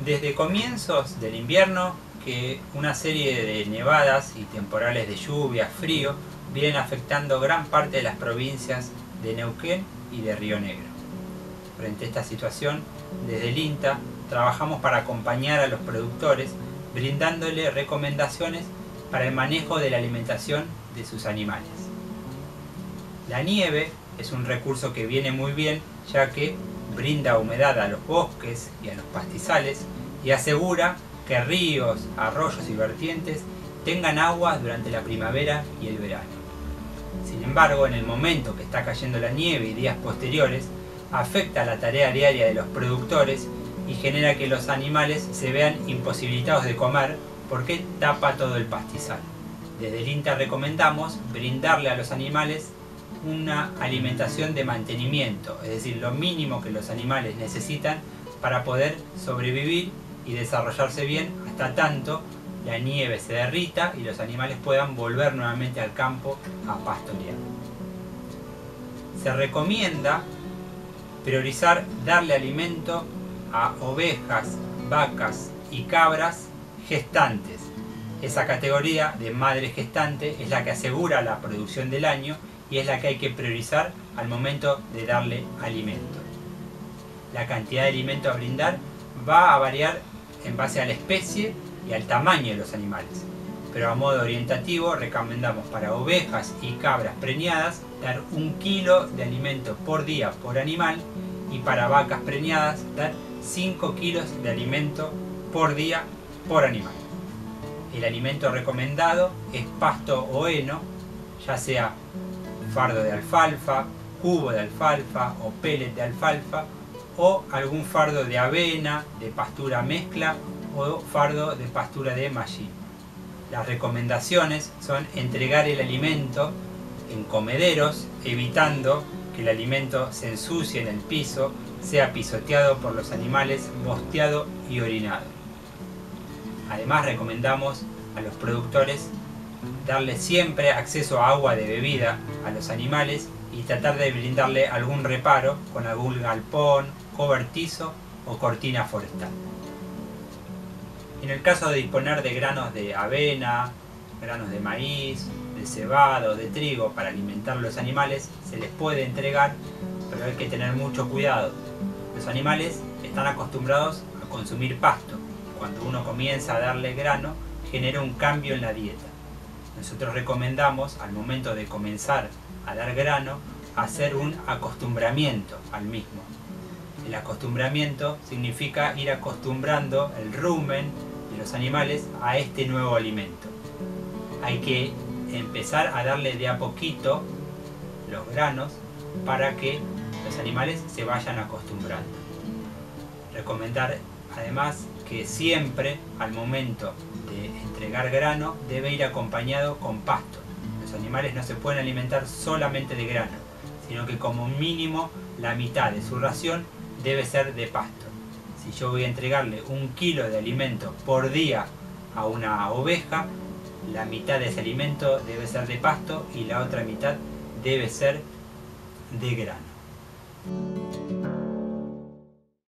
Desde comienzos del invierno que una serie de nevadas y temporales de lluvia, frío, vienen afectando gran parte de las provincias de Neuquén y de Río Negro. Frente a esta situación, desde el INTA trabajamos para acompañar a los productores, brindándole recomendaciones para el manejo de la alimentación de sus animales. La nieve es un recurso que viene muy bien, ya que brinda humedad a los bosques y a los pastizales y asegura que ríos, arroyos y vertientes tengan agua durante la primavera y el verano. Sin embargo, en el momento que está cayendo la nieve y días posteriores, afecta la tarea diaria de los productores y genera que los animales se vean imposibilitados de comer porque tapa todo el pastizal. Desde el INTA recomendamos brindarle a los animales una alimentación de mantenimiento, es decir, lo mínimo que los animales necesitan para poder sobrevivir y desarrollarse bien hasta tanto la nieve se derrita y los animales puedan volver nuevamente al campo a pastorear. Se recomienda priorizar darle alimento a ovejas, vacas y cabras gestantes. Esa categoría de madre gestante es la que asegura la producción del año y es la que hay que priorizar al momento de darle alimento. La cantidad de alimento a brindar va a variar en base a la especie y al tamaño de los animales, pero a modo orientativo recomendamos para ovejas y cabras preñadas dar 1 kilo de alimento por día por animal y para vacas preñadas dar 5 kilos de alimento por día por animal. El alimento recomendado es pasto o heno, ya sea fardo de alfalfa, cubo de alfalfa o pellet de alfalfa o algún fardo de avena, de pastura mezcla o fardo de pastura de mallín. Las recomendaciones son entregar el alimento en comederos, evitando que el alimento se ensucie en el piso, sea pisoteado por los animales, bosteado y orinado. Además recomendamos a los productores darle siempre acceso a agua de bebida a los animales y tratar de brindarle algún reparo con algún galpón, cobertizo o cortina forestal. En el caso de disponer de granos de avena, granos de maíz, de cebada o de trigo para alimentar a los animales, se les puede entregar, pero hay que tener mucho cuidado. Los animales están acostumbrados a consumir pasto. Cuando uno comienza a darle grano, genera un cambio en la dieta. Nosotros recomendamos, al momento de comenzar a dar grano, hacer un acostumbramiento al mismo. El acostumbramiento significa ir acostumbrando el rumen de los animales a este nuevo alimento. Hay que empezar a darle de a poquito los granos para que los animales se vayan acostumbrando. Recomendar además que siempre al momento de entregar grano debe ir acompañado con pasto. Los animales no se pueden alimentar solamente de grano, sino que como mínimo la mitad de su ración debe ser de pasto. Si yo voy a entregarle 1 kilo de alimento por día a una oveja, la mitad de ese alimento debe ser de pasto y la otra mitad debe ser de grano.